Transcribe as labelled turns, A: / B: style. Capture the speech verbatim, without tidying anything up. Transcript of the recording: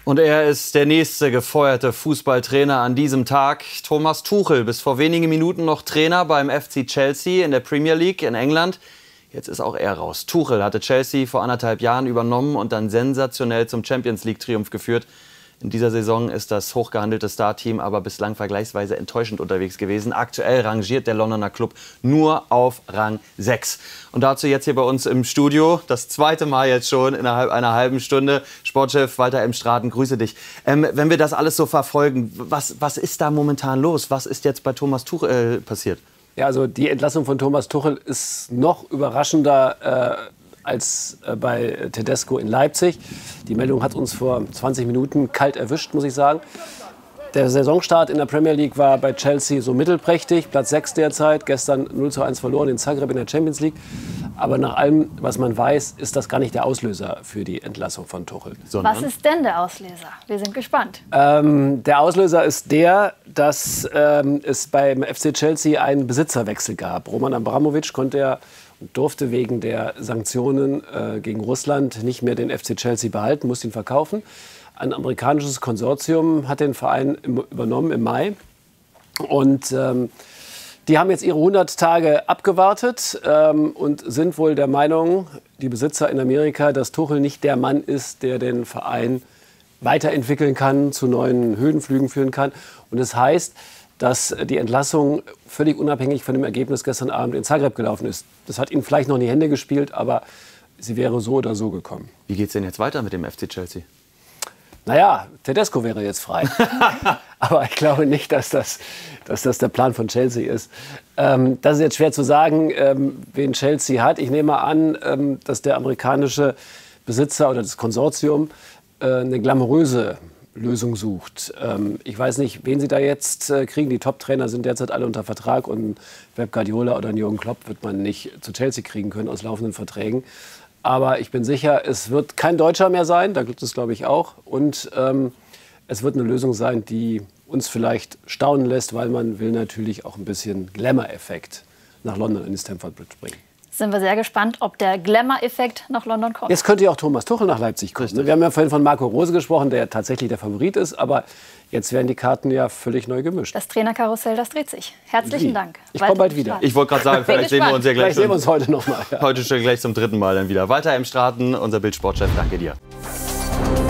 A: Und er ist der nächste gefeuerte Fußballtrainer an diesem Tag. Thomas Tuchel, bis vor wenigen Minuten noch Trainer beim F C Chelsea in der Premier League in England. Jetzt ist auch er raus. Tuchel hatte Chelsea vor anderthalb Jahren übernommen und dann sensationell zum Champions-League-Triumph geführt. In dieser Saison ist das hochgehandelte Star-Team aber bislang vergleichsweise enttäuschend unterwegs gewesen. Aktuell rangiert der Londoner Club nur auf Rang sechs. Und dazu jetzt hier bei uns im Studio, das zweite Mal jetzt schon innerhalb einer halben Stunde, Sportchef Walter Emstraten, grüße dich. Ähm, wenn wir das alles so verfolgen, was, was ist da momentan los? Was ist jetzt bei Thomas Tuchel äh, passiert?
B: Ja, also die Entlassung von Thomas Tuchel ist noch überraschender äh, als äh, bei Tedesco in Leipzig. Die Meldung hat uns vor zwanzig Minuten kalt erwischt, muss ich sagen. Der Saisonstart in der Premier League war bei Chelsea so mittelprächtig, Platz sechs derzeit, gestern null zu eins verloren in Zagreb in der Champions League. Aber nach allem, was man weiß, ist das gar nicht der Auslöser für die Entlassung von Tuchel.
C: Sondern? Was ist denn der Auslöser? Wir sind gespannt.
B: Ähm, der Auslöser ist der, dass ähm, es beim F C Chelsea einen Besitzerwechsel gab. Roman Abramovich konnte ja und durfte wegen der Sanktionen äh, gegen Russland nicht mehr den F C Chelsea behalten, musste ihn verkaufen. Ein amerikanisches Konsortium hat den Verein im, übernommen im Mai. Und ähm, die haben jetzt ihre hundert Tage abgewartet ähm, und sind wohl der Meinung, die Besitzer in Amerika, dass Tuchel nicht der Mann ist, der den Verein weiterentwickeln kann, zu neuen Höhenflügen führen kann. Und das heißt, dass die Entlassung völlig unabhängig von dem Ergebnis gestern Abend in Zagreb gelaufen ist. Das hat ihnen vielleicht noch in die Hände gespielt, aber sie wäre so oder so gekommen.
A: Wie geht es denn jetzt weiter mit dem F C Chelsea?
B: Naja, Tedesco wäre jetzt frei. Aber ich glaube nicht, dass das, dass das der Plan von Chelsea ist. Ähm, das ist jetzt schwer zu sagen, ähm, wen Chelsea hat. Ich nehme an, ähm, dass der amerikanische Besitzer oder das Konsortium äh, eine glamouröse Lösung sucht. Ähm, ich weiß nicht, wen sie da jetzt äh, kriegen. Die Top-Trainer sind derzeit alle unter Vertrag und Pep Guardiola oder Jürgen Klopp wird man nicht zu Chelsea kriegen können aus laufenden Verträgen. Aber ich bin sicher, es wird kein Deutscher mehr sein, da gibt es glaube ich auch. Und ähm, es wird eine Lösung sein, die uns vielleicht staunen lässt, weil man will natürlich auch ein bisschen Glamour-Effekt nach London in die Stamford Bridge bringen.
C: Sind wir sehr gespannt, ob der Glamour-Effekt nach London kommt.
B: Jetzt könnte ja auch Thomas Tuchel nach Leipzig kommen. Richtig. Wir haben ja vorhin von Marco Rose gesprochen, der tatsächlich der Favorit ist. Aber jetzt werden die Karten ja völlig neu gemischt.
C: Das Trainerkarussell, das dreht sich. Herzlichen
B: Wie?
C: Dank.
B: Ich komme bald wieder.
A: Ich wollte gerade sagen, vielleicht sehen wir uns ja gleich,
B: vielleicht sehen wir uns heute noch mal. Ja.
A: Heute schon gleich zum dritten Mal dann wieder. Walter Emstraten, unser Bildsportchef. Danke dir.